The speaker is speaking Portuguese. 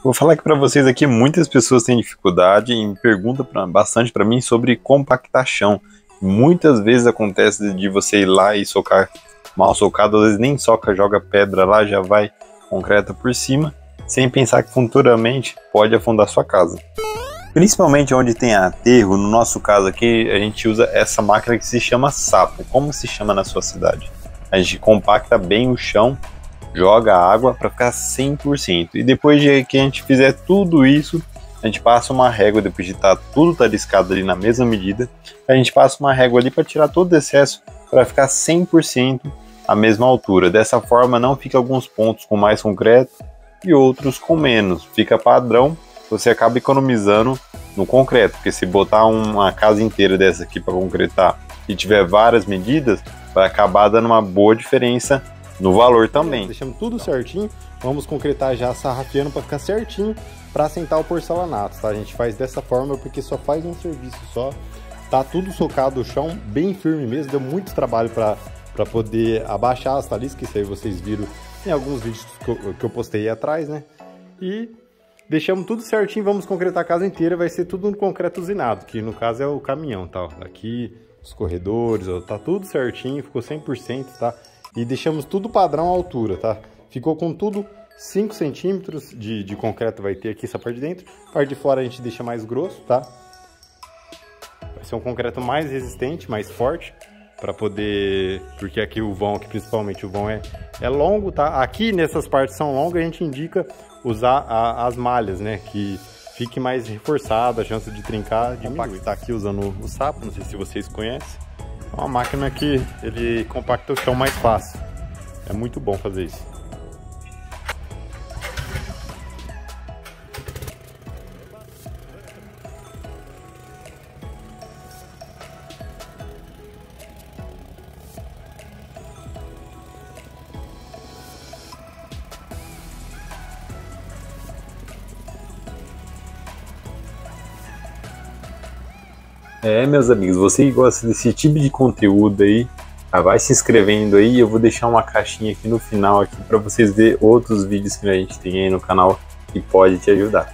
Vou falar que para vocês aqui muitas pessoas têm dificuldade e me perguntam bastante para mim sobre compactar chão. Muitas vezes acontece de você ir lá e socar mal socado, às vezes nem soca, joga pedra lá, já vai concreta por cima, sem pensar que futuramente pode afundar sua casa. Principalmente onde tem aterro, no nosso caso aqui, a gente usa essa máquina que se chama sapo. Como se chama na sua cidade? A gente compacta bem o chão, joga água para ficar 100%. E depois de que a gente fizer tudo isso, a gente passa uma régua, depois de tudo tariscado ali na mesma medida, a gente passa uma régua ali para tirar todo o excesso, para ficar 100% a mesma altura. Dessa forma não fica alguns pontos com mais concreto e outros com menos. Fica padrão, você acaba economizando no concreto, porque se botar uma casa inteira dessa aqui para concretar e tiver várias medidas, vai acabar dando uma boa diferença no valor também. Deixamos tudo certinho, vamos concretar já sarrafiando para ficar certinho para assentar o porcelanato, tá? A gente faz dessa forma porque só faz um serviço só, tá tudo socado o chão, bem firme mesmo, deu muito trabalho para poder abaixar as taliscas, que isso aí vocês viram em alguns vídeos que eu postei aí atrás, né? E deixamos tudo certinho, vamos concretar a casa inteira, vai ser tudo no concreto usinado, que no caso é o caminhão, tá? Aqui, os corredores, ó, tá tudo certinho, ficou 100%, tá? E deixamos tudo padrão à altura, tá? Ficou com tudo 5 centímetros de concreto vai ter aqui essa parte de dentro. A parte de fora a gente deixa mais grosso, tá? Vai ser um concreto mais resistente, mais forte, para poder... Porque aqui o vão, aqui principalmente o vão é longo, tá? Aqui nessas partes são longas, a gente indica usar as malhas, né? Que fique mais reforçado, a chance de trincar diminui. Tá aqui usando o sapo, não sei se vocês conhecem. É uma máquina que ele compacta o chão mais fácil. É muito bom fazer isso. Meus amigos, você que gosta desse tipo de conteúdo aí, vai se inscrevendo aí. Eu vou deixar uma caixinha aqui no final aqui para vocês verem outros vídeos que a gente tem aí no canal que pode te ajudar.